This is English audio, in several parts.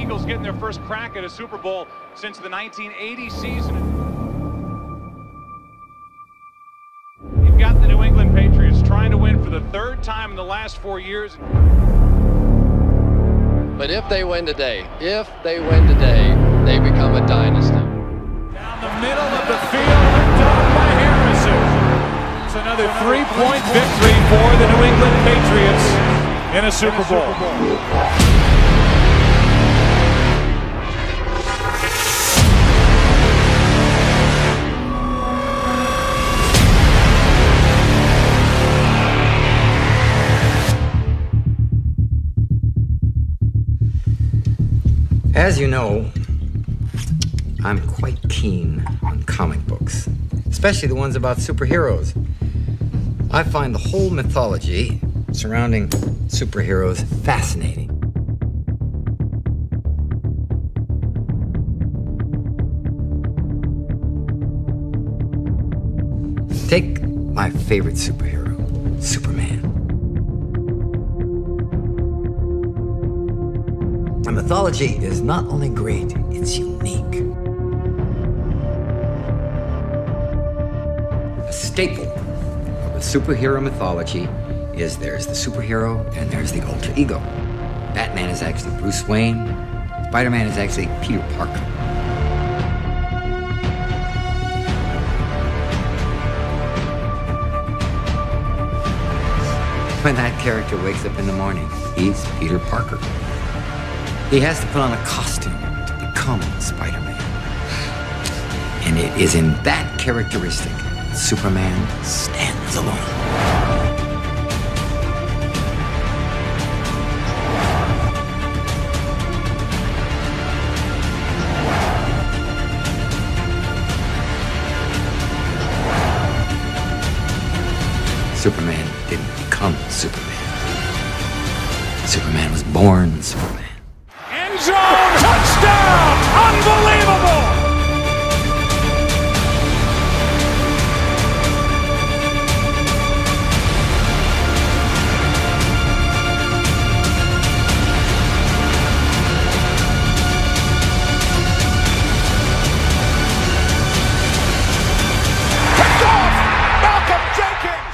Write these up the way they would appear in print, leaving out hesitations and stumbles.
Eagles getting their first crack at a Super Bowl since the 1980 season. You've got the New England Patriots trying to win for the third time in the last 4 years. But if they win today, they become a dynasty. Down the middle of the field, done by Harrison. It's another three-point victory for the New England Patriots in a Super Bowl. As you know, I'm quite keen on comic books, especially the ones about superheroes. I find the whole mythology surrounding superheroes fascinating. Take my favorite superhero, Superman. The mythology is not only great, it's unique. A staple of a superhero mythology is there's the superhero and there's the alter ego. Batman is actually Bruce Wayne. Spider-Man is actually Peter Parker. When that character wakes up in the morning, he's Peter Parker. He has to put on a costume to become Spider-Man. And it is in that characteristic that Superman stands alone. Superman didn't become Superman. Superman was born Superman. End zone, touchdown! Unbelievable! Picked off! Malcolm Jenkins!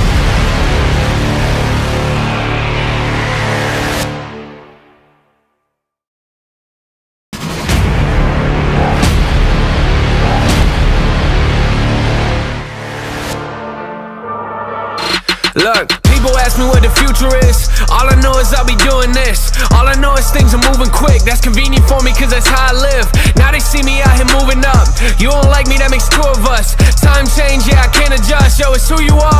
Look, people ask me what the future is. All I know is I'll be doing this. All I know is things are moving quick. That's convenient for me cause that's how I live. Now they see me out here moving up. You don't like me, that makes two of us. Time change, yeah, I can't adjust. Yo, it's who you are.